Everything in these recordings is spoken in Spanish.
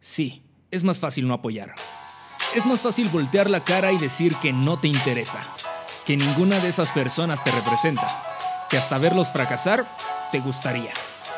Sí, es más fácil no apoyar. Es más fácil voltear la cara y decir que no te interesa, que ninguna de esas personas te representa, que hasta verlos fracasar te gustaría.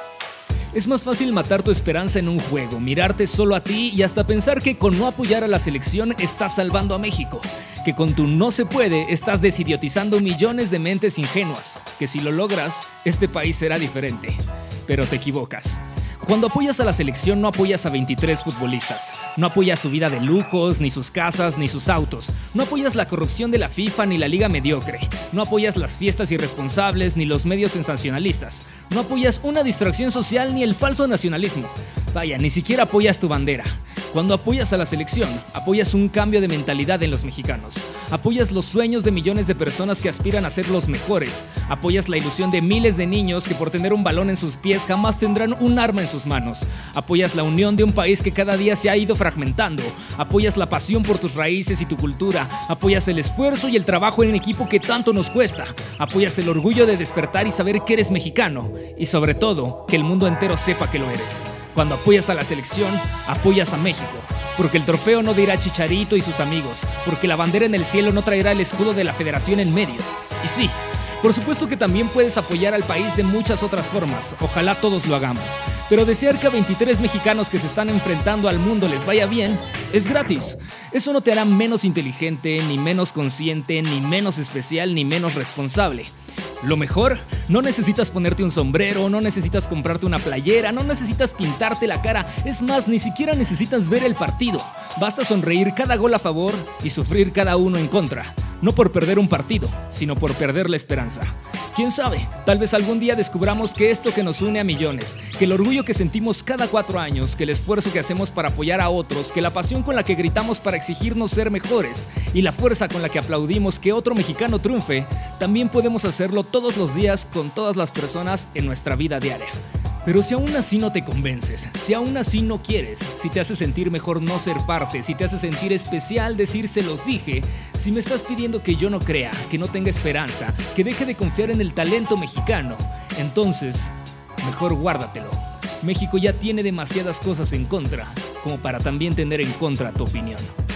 Es más fácil matar tu esperanza en un juego, mirarte solo a ti y hasta pensar que con no apoyar a la selección estás salvando a México, que con tu no se puede estás desidiotizando millones de mentes ingenuas, que si lo logras, este país será diferente. Pero te equivocas. Cuando apoyas a la selección no apoyas a 23 futbolistas, no apoyas su vida de lujos, ni sus casas, ni sus autos, no apoyas la corrupción de la FIFA ni la liga mediocre, no apoyas las fiestas irresponsables ni los medios sensacionalistas, no apoyas una distracción social ni el falso nacionalismo. Vaya, ni siquiera apoyas tu bandera. Cuando apoyas a la selección, apoyas un cambio de mentalidad en los mexicanos. Apoyas los sueños de millones de personas que aspiran a ser los mejores. Apoyas la ilusión de miles de niños que por tener un balón en sus pies jamás tendrán un arma en sus manos. Apoyas la unión de un país que cada día se ha ido fragmentando. Apoyas la pasión por tus raíces y tu cultura. Apoyas el esfuerzo y el trabajo en equipo que tanto nos cuesta. Apoyas el orgullo de despertar y saber que eres mexicano. Y sobre todo, que el mundo entero sepa que lo eres. Cuando apoyas a la selección, apoyas a México. Porque el trofeo no dirá Chicharito y sus amigos. Porque la bandera en el cielo no traerá el escudo de la federación en medio. Y sí, por supuesto que también puedes apoyar al país de muchas otras formas. Ojalá todos lo hagamos. Pero desear que a 23 mexicanos que se están enfrentando al mundo les vaya bien es gratis. Eso no te hará menos inteligente, ni menos consciente, ni menos especial, ni menos responsable. Lo mejor, no necesitas ponerte un sombrero, no necesitas comprarte una playera, no necesitas pintarte la cara, es más, ni siquiera necesitas ver el partido. Basta sonreír cada gol a favor y sufrir cada uno en contra. No por perder un partido, sino por perder la esperanza. ¿Quién sabe? Tal vez algún día descubramos que esto que nos une a millones, que el orgullo que sentimos cada 4 años, que el esfuerzo que hacemos para apoyar a otros, que la pasión con la que gritamos para exigirnos ser mejores y la fuerza con la que aplaudimos que otro mexicano triunfe, también podemos hacerlo todos los días con todas las personas en nuestra vida diaria. Pero si aún así no te convences, si aún así no quieres, si te hace sentir mejor no ser parte, si te hace sentir especial decir se los dije, si me estás pidiendo que yo no crea, que no tenga esperanza, que deje de confiar en el talento mexicano, entonces, mejor guárdatelo. México ya tiene demasiadas cosas en contra, como para también tener en contra tu opinión.